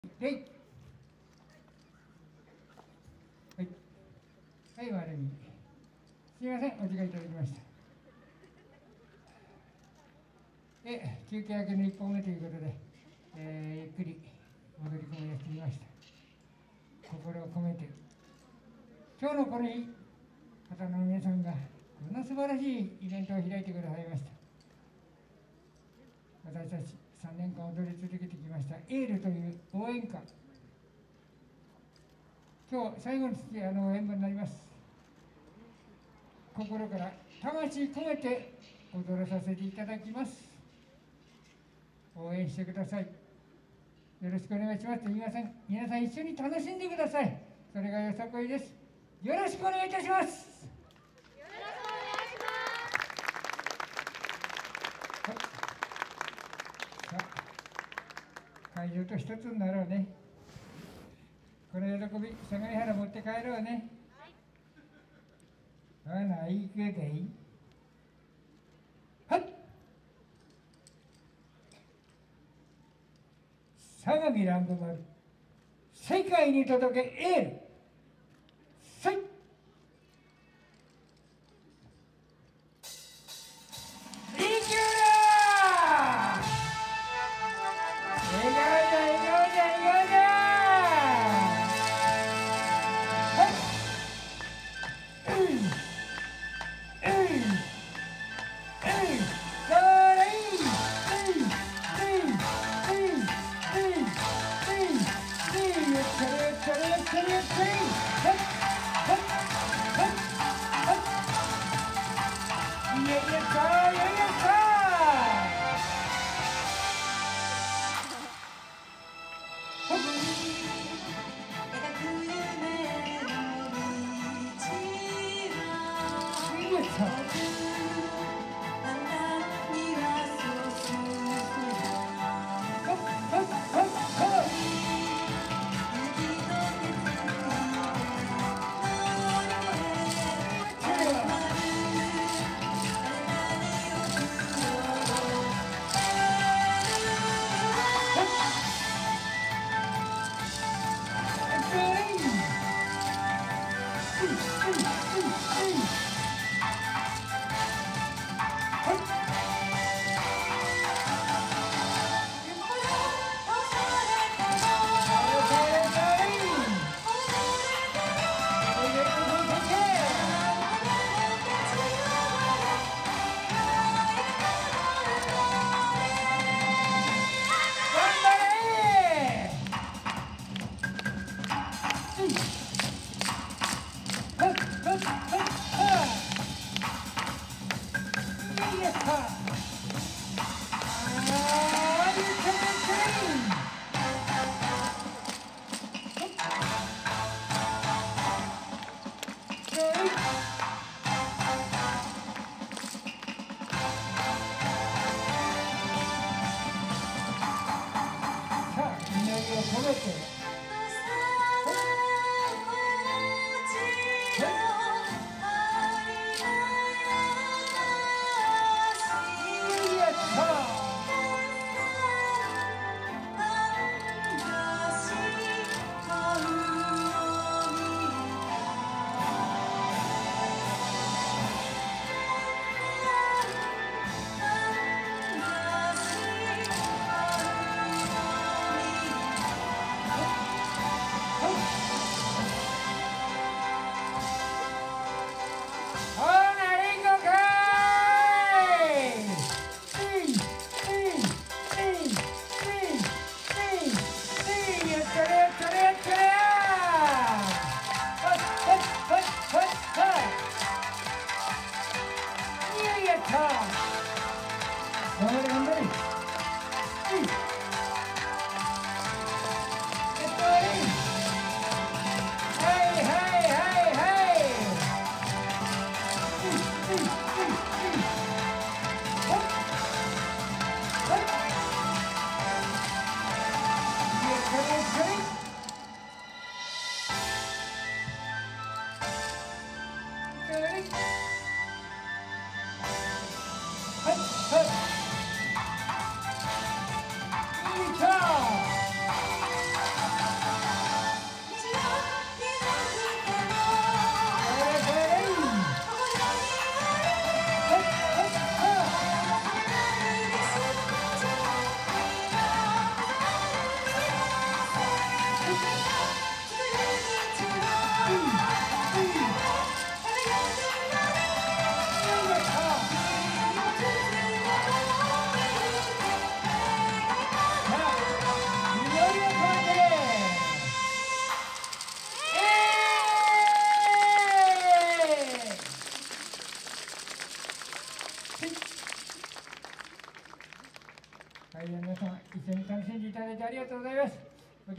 はい。はい。はい、丸に。すみません、お時間いただきました。で、休憩明けの1本目ということで、ゆっくり戻り込みをしてみました。心を込めて、今日のこの日、方の皆さんが、こんな素晴らしいイベントを開いてくださいました。私たち3年間踊り続けてきました、エールという応援歌。今日最後の演舞になります。心から魂込めて踊らさせていただきます。応援してください。よろしくお願いしますと言いません。皆さん一緒に楽しんでください。それがよさこいです。よろしくお願いいたします。 よろしくお願いします。 はい。さあ、会場と一つになろうね。この喜び、相模原持って帰ろうね。はい。行くでい。はい。相模ランドマル、世界に届けエール。はい。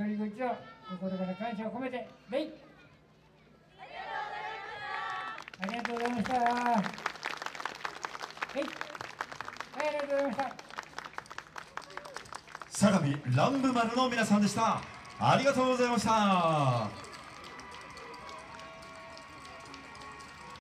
取り口を心から感謝を込めて、礼。ありがとうございました。はい、はい、ありがとうございました。 相模乱舞丸の皆さんでした。ありがとうございました。